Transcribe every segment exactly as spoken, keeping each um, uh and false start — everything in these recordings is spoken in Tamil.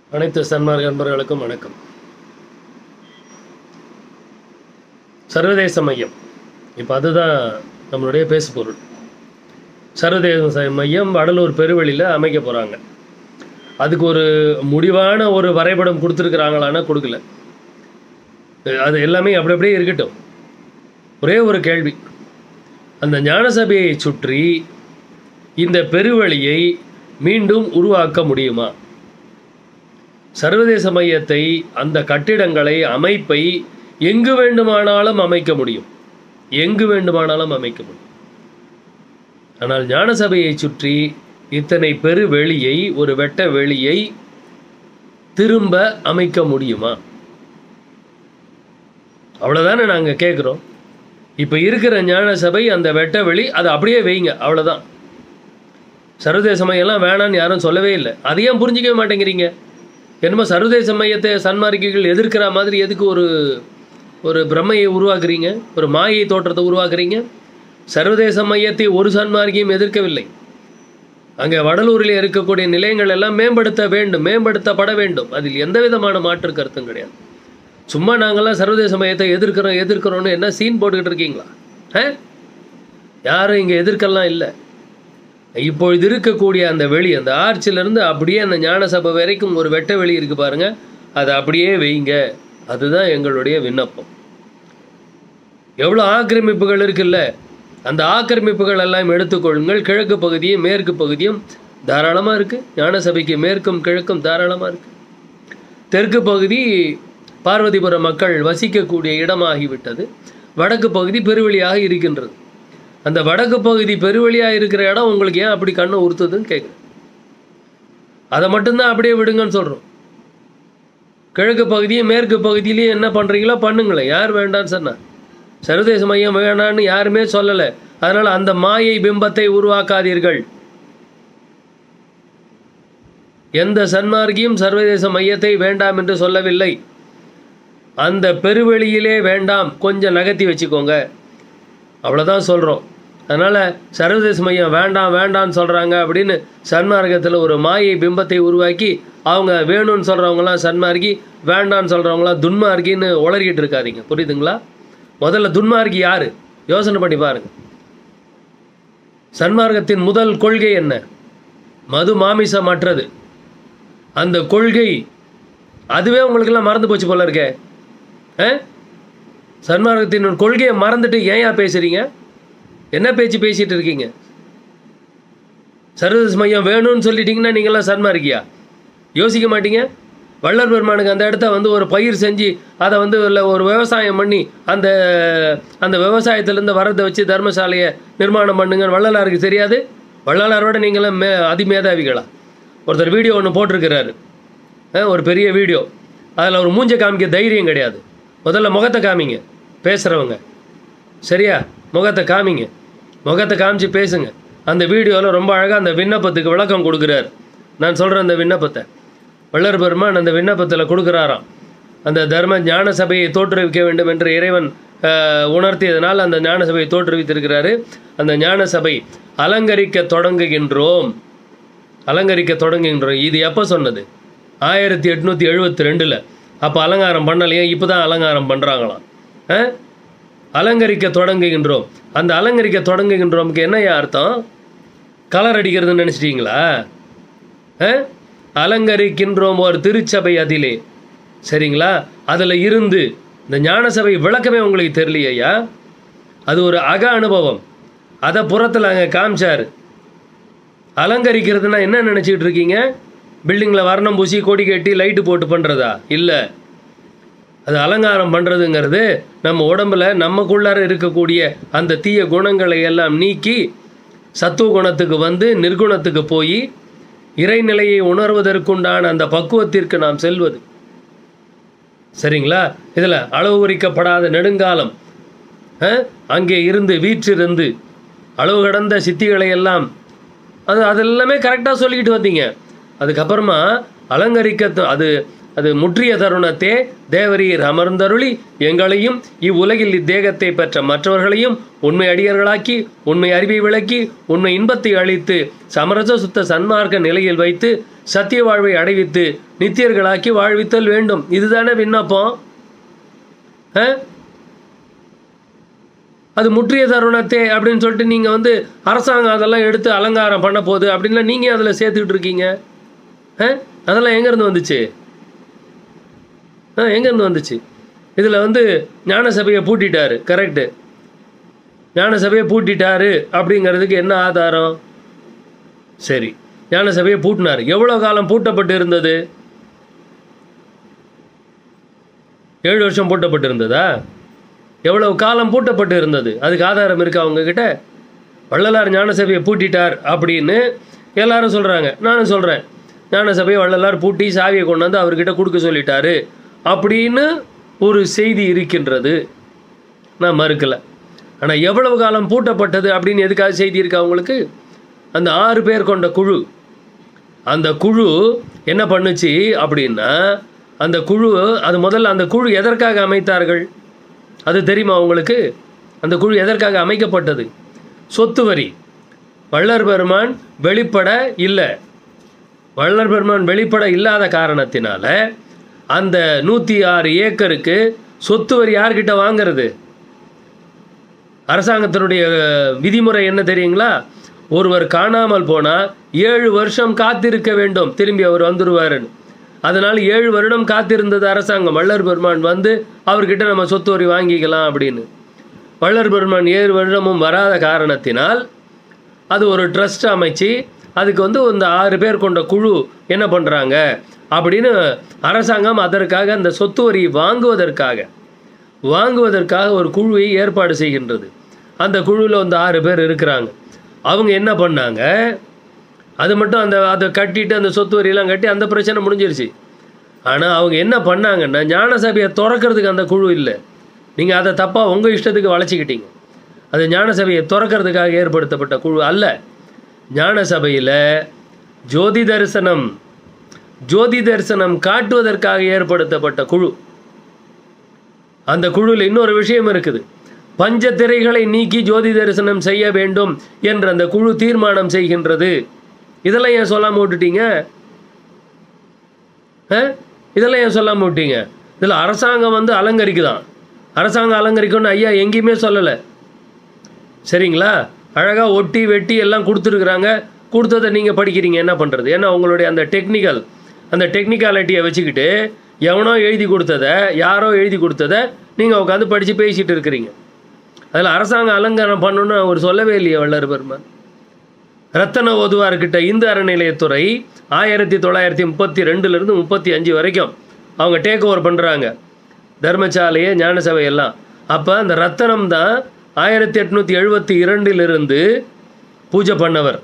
அனைத்து சன்மார்க்க நண்பர்களுக்கும் வணக்கம். சர்வதேச மையம், இப்போ அதுதான் நம்மளுடைய பேசு பொருள். சர்வதேச மையம் வடலூர் பெருவெளியில் அமைக்க போகிறாங்க. அதுக்கு ஒரு முடிவான ஒரு வரைபடம் கொடுத்துருக்குறாங்களான்னா கொடுக்கல. அது எல்லாமே அப்படி அப்படியே இருக்கட்டும். ஒரே ஒரு கேள்வி, அந்த ஞானசபையை சுற்றி இந்த பெருவெளியை மீண்டும் உருவாக்க முடியுமா? சர்வதேச மையத்தை, அந்த கட்டிடங்களை, அமைப்பை எங்கு வேண்டுமானாலும் அமைக்க முடியும், எங்கு வேண்டுமானாலும் அமைக்க முடியும். ஆனால் ஞானசபையை சுற்றி இத்தனை பெருவெளியை, ஒரு வெட்ட வெளியை திரும்ப அமைக்க முடியுமா? அவ்வளோதானே நாங்கள் கேட்குறோம். இப்போ இருக்கிற ஞானசபை, அந்த வெட்ட வெளி, அதை அப்படியே வைங்க, அவ்வளோதான். சர்வதேச மையம்லாம் வேணான்னு யாரும் சொல்லவே இல்லை. அதையும் புரிஞ்சிக்கவே மாட்டேங்கிறீங்க. என்னமோ சர்வதேச மையத்தை சன்மார்க்கிகள் எதிர்க்கிற மாதிரி எதுக்கு ஒரு ஒரு பிரம்மையை உருவாக்குறீங்க, ஒரு மாயை தோற்றத்தை உருவாக்குறீங்க? சர்வதேச மையத்தை ஒரு சன்மார்க்கியும் எதிர்க்கவில்லை. அங்கே வடலூரில் இருக்கக்கூடிய நிலையங்கள் எல்லாம் மேம்படுத்த வேண்டும், மேம்படுத்தப்பட வேண்டும். அதில் எந்த விதமான மாற்று கருத்தும் கிடையாது. சும்மா நாங்கள்லாம் சர்வதேச மையத்தை எதிர்க்கிறோம் எதிர்க்கிறோன்னு என்ன சீன் போட்டுக்கிட்டு இருக்கீங்களா? ஆ யாரும் இங்கே எதிர்க்கலாம் இல்லை. இப்பொழுது இருக்கக்கூடிய அந்த வெளி, அந்த ஆர்ச்சிலிருந்து அப்படியே அந்த ஞானசபை வரைக்கும் ஒரு வெட்ட வெளி இருக்குது பாருங்கள், அதை அப்படியே வைங்க. அதுதான் எங்களுடைய விண்ணப்பம். எவ்வளோ ஆக்கிரமிப்புகள் இருக்குல்ல, அந்த ஆக்கிரமிப்புகள் எல்லாம் எடுத்துக்கொள்ளுங்கள். கிழக்கு பகுதியும் மேற்கு பகுதியும் தாராளமாக இருக்குது. ஞானசபைக்கு மேற்கும் கிழக்கும் தாராளமாக இருக்குது. தெற்கு பகுதி பார்வதிபுரம் மக்கள் வசிக்கக்கூடிய இடமாகிவிட்டது. வடக்கு பகுதி பெருவெளியாக இருக்கின்றது. அந்த வடக்கு பகுதி பெருவெளியாக இருக்கிற இடம் உங்களுக்கு ஏன் அப்படி கண்ணை உறுத்துதுன்னு கேட்குறேன். அதை மட்டும்தான் அப்படியே விடுங்கன்னு சொல்கிறோம். கிழக்கு பகுதியும் மேற்கு பகுதியிலையும் என்ன பண்ணுறீங்களோ பண்ணுங்களேன். யார் வேண்டான்னு சொன்னார்? சர்வதேச மையம் வேணான்னு யாருமே சொல்லலை. அதனால் அந்த மாயை பிம்பத்தை உருவாக்காதீர்கள். எந்த சன்மார்க்கியும் சர்வதேச மையத்தை வேண்டாம் என்று சொல்லவில்லை. அந்த பெருவெளியிலே வேண்டாம், கொஞ்சம் நகர்த்தி வச்சுக்கோங்க, அவ்வளோதான் சொல்கிறோம். அதனால் சர்வதேச மையம் வேண்டாம் வேண்டான்னு சொல்கிறாங்க அப்படின்னு சன்மார்க்கத்தில் ஒரு மாயை பிம்பத்தை உருவாக்கி அவங்க வேணும்னு சொல்கிறவங்களாம் சன்மார்க்கி, வேண்டான்னு சொல்கிறவங்களாம் துன்மார்க்கின்னு உளறிக்கிட்டு இருக்காதீங்க. புரியுதுங்களா? முதல்ல துன்மார்க்கி யார் யோசனை பண்ணி பாருங்கள். சன்மார்க்கத்தின் முதல் கொள்கை என்ன? மது மாமிசம் அற்றது. அந்த கொள்கை அதுவே உங்களுக்கெல்லாம் மறந்து போச்சு போல இருக்கே. சன்மார்க்கத்தின் கொள்கையை மறந்துட்டு ஏன் பேசுகிறீங்க? என்ன பேச்சு பேசிகிட்டு இருக்கீங்க? சர்வதேச மையம் வேணும்னு சொல்லிட்டீங்கன்னா நீங்களாம் சன்மார்க்கியா? யோசிக்க மாட்டீங்க? வள்ளல் பெருமானுக்கு அந்த இடத்த வந்து ஒரு பயிர் செஞ்சு அதை வந்து இல்லை ஒரு விவசாயம் பண்ணி அந்த அந்த விவசாயத்திலேருந்து வரதை வச்சு தர்மசாலையை நிர்மாணம் பண்ணுங்கன்னு வள்ளலாருக்கு தெரியாது? வள்ளலாரோட நீங்களாம் மே அதிமேதாவிகளா? ஒருத்தர் வீடியோ ஒன்று போட்டிருக்கிறாரு, ஒரு பெரிய வீடியோ. அதில் ஒரு மூஞ்சை காமிக்க தைரியம் கிடையாது. முதல்ல முகத்தை காமிங்க பேசுகிறவங்க, சரியா? முகத்தை காமிங்க, முகத்தை காமிச்சு பேசுங்க. அந்த வீடியோவில் ரொம்ப அழகாக அந்த விண்ணப்பத்துக்கு விளக்கம் கொடுக்குறாரு. நான் சொல்கிறேன் அந்த விண்ணப்பத்தை. வள்ளல் பெருமான் அந்த விண்ணப்பத்தில் கொடுக்குறாராம். அந்த தர்ம ஞான சபையை தோற்றுவிக்க வேண்டும் என்று இறைவன் உணர்த்தியதனால் அந்த ஞான சபையை தோற்றுவித்திருக்கிறாரு. அந்த ஞான சபை அலங்கரிக்க தொடங்குகின்றோம், அலங்கரிக்க தொடங்குகின்றோம். இது எப்போ சொன்னது? ஆயிரத்தி எட்நூற்றி எழுபத்தி ரெண்டில். அப்போ அலங்காரம் பண்ணலையே, இப்போ தான் அலங்காரம் பண்ணுறாங்களாம். அலங்கரிக்க தொடங்குகின்றோம். அந்த அலங்கரிக்க தொடங்குகின்றோமுக்கு என்னையா அர்த்தம்? கலர் அடிக்கிறதுன்னு நினச்சிட்டிங்களா? அலங்கரிக்கின்றோம் ஒரு திருச்சபை அதிலே, சரிங்களா? அதில் இருந்து இந்த ஞானசபை விளக்கமே உங்களுக்கு தெரியலையா? அது ஒரு அக அனுபவம். அதை புறத்தில் அங்கே காமிச்சார். அலங்கரிக்கிறதுனா என்ன நினச்சிக்கிட்டு இருக்கீங்க? பில்டிங்கில் வர்ணம் பூசி கொடி கட்டி லைட்டு போட்டு பண்ணுறதா? இல்லை. அது அலங்காரம் பண்ணுறதுங்கிறது நம்ம உடம்பில் நமக்குள்ளார இருக்கக்கூடிய அந்த தீய குணங்களை எல்லாம் நீக்கி சத்துவ குணத்துக்கு வந்து நிர்குணத்துக்கு போய் இறைநிலையை உணர்வதற்குண்டான அந்த பக்குவத்திற்கு நாம் செல்வது, சரிங்களா? இதில் அளவு குறிக்கப்படாத நெடுங்காலம் அங்கே இருந்து வீற்றிருந்து அளவு கடந்த சித்திகளை எல்லாம் அது அதெல்லாமே கரெக்டாக சொல்லிக்கிட்டு வந்தீங்க. அதுக்கப்புறமா அலங்கரிக்க அது அது முற்றிய தருணத்தே தேவரீர் அமர்ந்தருளி எங்களையும் இவ்வுலகில் இத்தேகத்தை பெற்ற மற்றவர்களையும் உண்மை அடியர்களாக்கி உண்மை அறிவை விளக்கி உண்மை இன்பத்தை அளித்து சமரச சுத்த சன்மார்க்க நிலையில் வைத்து சத்திய வாழ்வை அடைவித்து நித்தியர்களாக்கி வாழ்வித்தல் வேண்டும். இதுதானே விண்ணப்பம். அது முற்றிய தருணத்தே அப்படின்னு சொல்லிட்டு நீங்கள் வந்து அரசாங்கம் அதெல்லாம் எடுத்து அலங்காரம் பண்ண போகுது அப்படின்லாம் நீங்கள் அதில் சேர்த்துக்கிட்டு இருக்கீங்க. அதெல்லாம் எங்கேருந்து வந்துச்சு? ஆ எங்கேருந்து வந்துச்சு? இதில் வந்து ஞான சபையை பூட்டிட்டாரு. கரெக்டு. ஞான சபையை பூட்டிட்டாரு அப்படிங்கிறதுக்கு என்ன ஆதாரம்? சரி, ஞான சபையை பூட்டினார். எவ்வளோ காலம் பூட்டப்பட்டு இருந்தது? ஏழு வருஷம் பூட்டப்பட்டு இருந்ததா? எவ்வளவு காலம் பூட்டப்பட்டு இருந்தது? அதுக்கு ஆதாரம் இருக்கா அவங்கக்கிட்ட? வள்ளலார் ஞான சபையை பூட்டிட்டார் அப்படின்னு எல்லாரும் சொல்கிறாங்க. நானும் சொல்கிறேன், ஞான சபையை வள்ளலார் பூட்டி சாவியை கொண்டாந்து அவர்கிட்ட கொடுக்க சொல்லிட்டாரு அப்படின்னு ஒரு செய்தி இருக்கின்றது. நான் மறுக்கலை. ஆனால் எவ்வளவு காலம் பூட்டப்பட்டது அப்படின்னு எதுக்காக செய்தி இருக்கா அவங்களுக்கு? அந்த ஆறு பேர் கொண்ட குழு, அந்த குழு என்ன பண்ணுச்சு அப்படின்னா, அந்த குழு அது முதல்ல அந்த குழு எதற்காக அமைத்தார்கள் அது தெரியுமா உங்களுக்கு? அந்த குழு எதற்காக அமைக்கப்பட்டது? சொத்து வரி. வள்ளல் பெருமான் வெளிப்பட இல்லை. வள்ளல் பெருமான் வெளிப்பட இல்லாத காரணத்தினால அந்த நூற்றி ஆறு ஏக்கருக்கு சொத்து வரி யார்கிட்ட வாங்கிறது? அரசாங்கத்தினுடைய விதிமுறை என்ன தெரியுங்களா? ஒருவர் காணாமல் போனால் ஏழு வருஷம் காத்திருக்க வேண்டும், திரும்பி அவர் வந்துடுவாருன்னு. அதனால் ஏழு வருடம் காத்திருந்தது அரசாங்கம். வள்ளல் பெருமான் வந்து அவர்கிட்ட நம்ம சொத்து வரி வாங்கிக்கலாம் அப்படின்னு. வள்ளல் பெருமான் ஏழு வருடமும் வராத காரணத்தினால் அது ஒரு ட்ரஸ்ட் அமைச்சு அதுக்கு வந்து இந்த ஆறு பேர் கொண்ட குழு என்ன பண்ணுறாங்க அப்படின்னு அரசாங்கம் அதற்காக அந்த சொத்து வரி வாங்குவதற்காக வாங்குவதற்காக ஒரு குழுவை ஏற்பாடு செய்கின்றது. அந்த குழுவில் வந்து ஆறு பேர் இருக்கிறாங்க. அவங்க என்ன பண்ணாங்க, அது மட்டும் அந்த அதை கட்டிட்டு அந்த சொத்து வரியெல்லாம் கட்டி அந்த பிரச்சனை முடிஞ்சிருச்சு. ஆனால் அவங்க என்ன பண்ணாங்கன்னா, ஞான சபையை திறக்கிறதுக்கு அந்த குழு இல்லை. நீங்கள் அதை தப்பாக உங்கள் இஷ்டத்துக்கு வளைச்சிக்கிட்டீங்க. அது ஞான சபையை திறக்கிறதுக்காக ஏற்படுத்தப்பட்ட குழு அல்ல. ஞான சபையில் ஜோதி தரிசனம் ஜோதி தரிசனம் காட்டுவதற்காக ஏற்படுத்தப்பட்ட குழு. அந்த குழுவில் இன்னொரு விஷயம் இருக்குது. பஞ்ச திரைகளை நீக்கி ஜோதி தரிசனம் செய்ய வேண்டும் என்று அந்த குழு தீர்மானம் செய்கின்றது. இதெல்லாம் ஏன் சொல்லாமல் விட்டுட்டீங்க? இதெல்லாம் ஏன் சொல்லாமல் விட்டீங்க? இதில் அரசாங்கம் வந்து அலங்கரிக்குதான். அரசாங்கம் அலங்கரிக்கணும்னு ஐயா எங்கேயுமே சொல்லலை. சரிங்களா? அழகாக ஒட்டி வெட்டி எல்லாம் கொடுத்துருக்குறாங்க. கொடுத்ததை நீங்கள் படிக்கிறீங்க. என்ன பண்ணுறது? ஏன்னா உங்களுடைய அந்த டெக்னிக்கல் அந்த டெக்னிக்காலிட்டியை வச்சுக்கிட்டு எவனோ எழுதி கொடுத்ததை யாரோ எழுதி கொடுத்ததை நீங்கள் உட்காந்து படித்து பேசிகிட்டு இருக்கிறீங்க. அதில் அரசாங்கம் அலங்காரம் பண்ணணுன்னு அவர் சொல்லவே இல்லையே வள்ளல் பெருமான். ரத்தன ஓதுவார்கிட்ட இந்து அறநிலையத்துறை ஆயிரத்தி தொள்ளாயிரத்தி முப்பத்தி ரெண்டுலேருந்து முப்பத்தி அஞ்சு வரைக்கும் அவங்க டேக் ஓவர் பண்ணுறாங்க தர்மசாலையை, ஞான சபையெல்லாம். அப்போ அந்த ரத்தனம் தான் ஆயிரத்தி எட்நூற்றி எழுபத்தி இரண்டிலிருந்து பூஜை பண்ணவர்.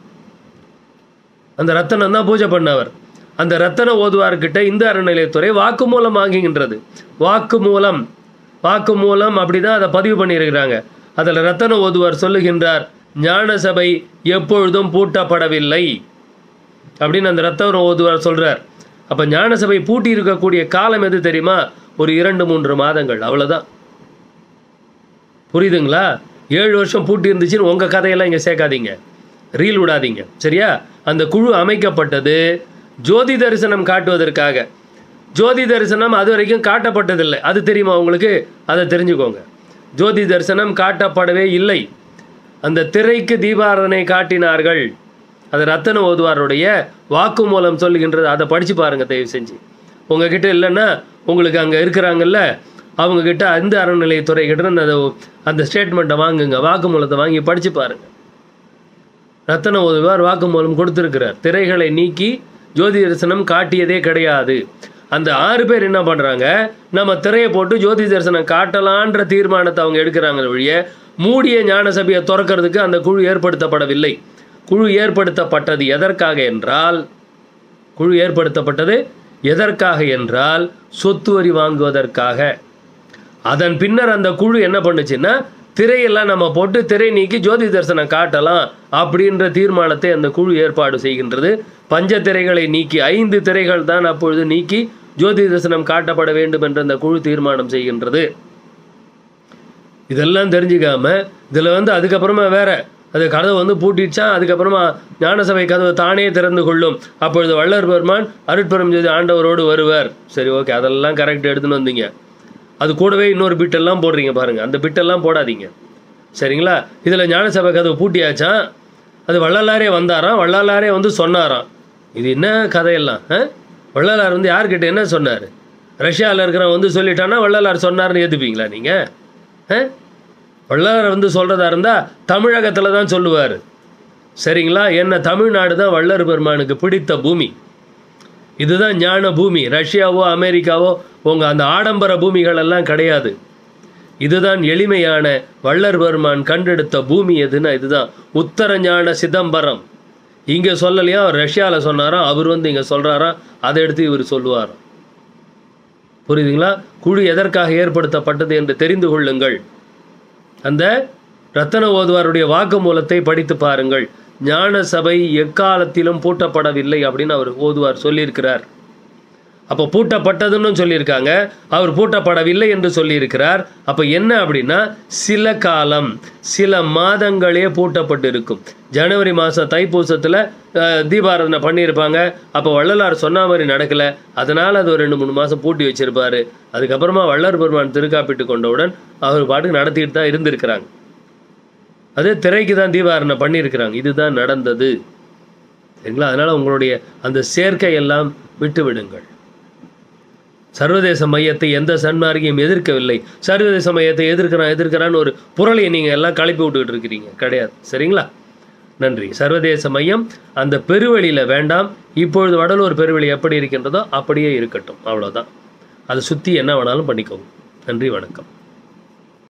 அந்த ரத்தனம் தான் பூஜை பண்ணவர். அந்த ரத்தன ஓதுவார்கிட்ட இந்து அறநிலையத்துறை வாக்கு மூலம் வாங்குகின்றது. வாக்கு மூலம் வாக்கு மூலம் அப்படி தான் அதை பதிவு பண்ணியிருக்கிறாங்க. அதில் ரத்தன ஓதுவார் சொல்லுகின்றார், ஞான சபை எப்பொழுதும் பூட்டப்படவில்லை அப்படின்னு அந்த ரத்தன ஓதுவார் சொல்கிறார். அப்போ ஞான சபை பூட்டி இருக்கக்கூடிய காலம் எது தெரியுமா? ஒரு இரண்டு மூன்று மாதங்கள், அவ்வளோதான். புரியுதுங்களா? ஏழு வருஷம் பூட்டி இருந்துச்சுன்னு உங்கள் கதையெல்லாம் இங்கே சேர்க்காதீங்க, ரீல் விடாதீங்க, சரியா? அந்த குழு அமைக்கப்பட்டது ஜோதி தரிசனம் காட்டுவதற்காக. ஜோதி தரிசனம் அது வரைக்கும் காட்டப்பட்டதில்லை. அது தெரியுமா உங்களுக்கு? அதை தெரிஞ்சுக்கோங்க. ஜோதி தரிசனம் காட்டப்படவே இல்லை. அந்த திரைக்கு தீபாராதனை காட்டினார்கள். அது ரத்தன ஓதுவாருடைய வாக்கு மூலம் சொல்லுகின்றது. அதை படித்து பாருங்கள் தயவு செஞ்சு. உங்ககிட்ட இல்லைன்னா உங்களுக்கு அங்கே இருக்கிறாங்கல்ல அவங்கக்கிட்ட அந்த அறநிலையத்துறை கிட்ட அந்த அந்த ஸ்டேட்மெண்ட்டை வாங்குங்க, வாக்கு மூலத்தை வாங்கி படித்து பாருங்கள். ரத்தன ஓதுவார் வாக்கு மூலம் கொடுத்துருக்கிறார். திரைகளை நீக்கி ஜோதி தரிசனம் காட்டியதே கிடையாது. அந்த ஆறு பேர் என்ன பண்ணுறாங்க, நம்ம திரையை போட்டு ஜோதி தரிசனம் காட்டலான்ற தீர்மானத்தை அவங்க எடுக்கிறாங்க வழிய மூடிய ஞான சபையை திறக்கிறதுக்கு அந்த குழு ஏற்படுத்தப்படவில்லை. குழு ஏற்படுத்தப்பட்டது எதற்காக என்றால் குழு ஏற்படுத்தப்பட்டது எதற்காக என்றால் சொத்து வரி வாங்குவதற்காக. அதன் பின்னர் அந்த குழு என்ன பண்ணுச்சுன்னா, திரையெல்லாம் நம்ம போட்டு திரை நீக்கி ஜோதி தரிசனம் காட்டலாம் அப்படின்ற தீர்மானத்தை அந்த குழு ஏற்பாடு செய்கின்றது. பஞ்ச திரைகளை நீக்கி ஐந்து திரைகள் தான் அப்பொழுது நீக்கி ஜோதி தரிசனம் காட்டப்பட வேண்டும் என்று அந்த குழு தீர்மானம் செய்கின்றது. இதெல்லாம் தெரிஞ்சுக்காம இதில் வந்து அதுக்கப்புறமா வேற அது கதவை வந்து பூட்டிடுச்சா, அதுக்கப்புறமா ஞானசபை கதவை தானே திறந்து கொள்ளும், அப்பொழுது வள்ளல் பெருமான் அருட்பெரும் ஜோதி ஆண்டவரோடு வருவர். சரி, ஓகே, அதெல்லாம் கரெக்ட் எடுத்துன்னு வந்தீங்க. அது கூடவே இன்னொரு பிட்டெல்லாம் போடுறீங்க பாருங்கள், அந்த பிட்டெல்லாம் போடாதீங்க சரிங்களா. இதில் ஞானசபை கதவை பூட்டியாச்சா, அது வள்ளலாரே வந்தாராம், வள்ளலாரே வந்து சொன்னாராம். இது என்ன கதையெல்லாம்? வள்ளலார் வந்து யார்கிட்ட என்ன சொன்னார்? ரஷ்யாவில் இருக்கிறவன் வந்து சொல்லிட்டானா வள்ளலார் சொன்னார்னு ஏற்றுப்பீங்களா நீங்கள்? வள்ளலார் வந்து சொல்கிறதா இருந்தால் தமிழகத்தில் தான் சொல்லுவார் சரிங்களா. என்ன தமிழ்நாடு தான் வள்ளல் பெருமானுக்கு பிடித்த பூமி. இதுதான் ஞான பூமி. ரஷ்யாவோ அமெரிக்காவோ உங்கள் அந்த ஆடம்பர பூமிகள் எல்லாம் கிடையாது. இதுதான் எளிமையான வள்ளல் பெருமான் கண்டெடுத்த பூமி. எதுனா இதுதான் உத்தர ஞான சிதம்பரம். இங்கே சொல்லலையா, அவர் ரஷ்யாவில் சொன்னாராம், அவர் வந்து இங்கே சொல்கிறாராம், அதை எடுத்து இவர் சொல்லுவாராம். புரியுதுங்களா? குழு எதற்காக ஏற்படுத்தப்பட்டது என்று தெரிந்து கொள்ளுங்கள். அந்த ரத்தன ஓதுவாருடைய வாக்குமூலத்தை படித்து பாருங்கள். ஞான சபை எக்காலத்திலும் பூட்டப்படவில்லை அப்படின்னு அவர் ஓதுவார் சொல்லியிருக்கிறார். அப்போ பூட்டப்பட்டதுன்னு சொல்லியிருக்காங்க, அவர் பூட்டப்படவில்லை என்று சொல்லியிருக்கிறார். அப்போ என்ன அப்படின்னா சில காலம் சில மாதங்களே பூட்டப்பட்டு இருக்கும். ஜனவரி மாதம் தைப்பூசத்தில் தீபாராதனை பண்ணியிருப்பாங்க. அப்போ வள்ளலார் சொன்ன மாதிரி நடக்கலை, அதனால் அது ஒரு ரெண்டு மூணு மாதம் பூட்டி வச்சிருப்பார். அதுக்கப்புறமா வள்ளல் பெருமான் திருக்காப்பிட்டு கொண்டவுடன் அவர் பாட்டுக்கு நடத்திட்டு தான் இருந்திருக்கிறாங்க. அதே திரைக்கு தான் தீபாராதனை பண்ணியிருக்கிறாங்க. இதுதான் நடந்தது சரிங்களா. அதனால் உங்களுடைய அந்த சேர்க்கையெல்லாம் விட்டு விடுங்கள். சர்வதேச மையத்தை எந்த சன்மார்க்கையும் எதிர்க்கவில்லை. சர்வதேச மையத்தை எதிர்க்கிறான் எதிர்க்கிறான்னு ஒரு புரளையை நீங்கள் எல்லாம் கலப்பி விட்டுக்கிட்டு இருக்கிறீங்க. கிடையாது சரிங்களா. நன்றி. சர்வதேச மையம் அந்த பெருவெளியில் வேண்டாம். இப்பொழுது வடலூர் பெருவெளி எப்படி இருக்கின்றதோ அப்படியே இருக்கட்டும், அவ்வளோதான். அதை சுற்றி என்ன வேணாலும் பண்ணிக்கோங்க. நன்றி, வணக்கம்.